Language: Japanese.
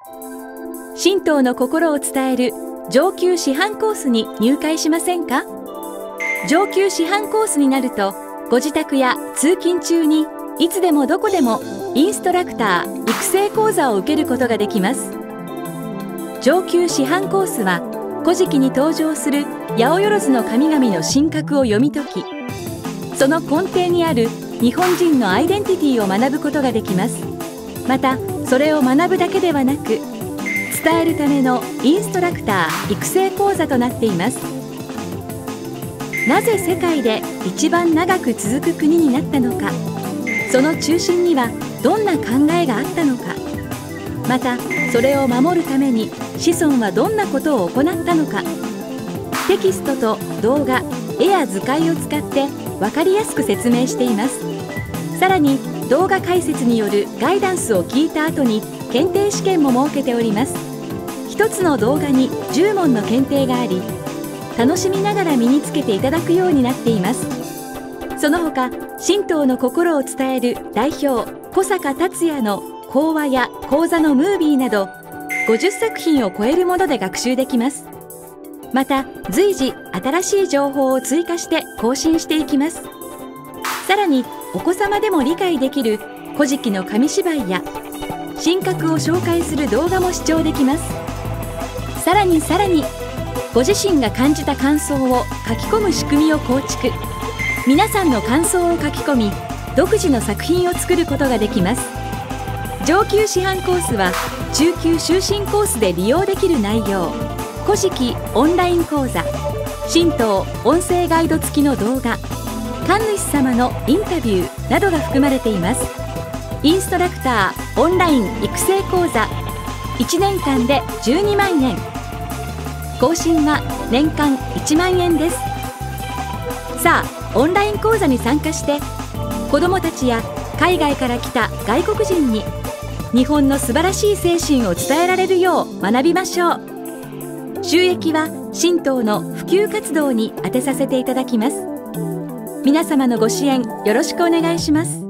神道の心を伝える上級師範コースに入会しませんか？上級師範コースになると、ご自宅や通勤中にいつでもどこでもインストラクター育成講座を受けることができます。上級師範コースは、古事記に登場する八百万の神々の神格を読み解き、その根底にある日本人のアイデンティティを学ぶことができます。また、それを学ぶだけではなく、伝えるためのインストラクター育成講座となっています。なぜ世界で一番長く続く国になったのか、その中心にはどんな考えがあったのか、またそれを守るために子孫はどんなことを行ったのか、テキストと動画、絵や図解を使って分かりやすく説明しています。さらに動画解説によるガイダンスを聞いた後に検定試験も設けております。一つの動画に10問の検定があり、楽しみながら身につけていただくようになっています。その他、神道の心を伝える代表小坂達也の講話や講座のムービーなど50作品を超えるもので学習できます。また随時新しい情報を追加して更新していきます。さらにお子様でも理解できる古事記の紙芝居や神格を紹介する動画も視聴できます。さらにご自身が感じた感想を書き込む仕組みを構築。皆さんの感想を書き込み、独自の作品を作ることができます。上級師範コースは中級修身コースで利用できる内容、古事記オンライン講座、神道音声ガイド付きの動画、神主様のインタビューなどが含まれています。インストラクターオンライン育成講座、1年間で12万円、更新は年間1万円です。さあ、オンライン講座に参加して、子どもたちや海外から来た外国人に日本の素晴らしい精神を伝えられるよう学びましょう。収益は神道の普及活動に充てさせていただきます。皆様のご支援よろしくお願いします。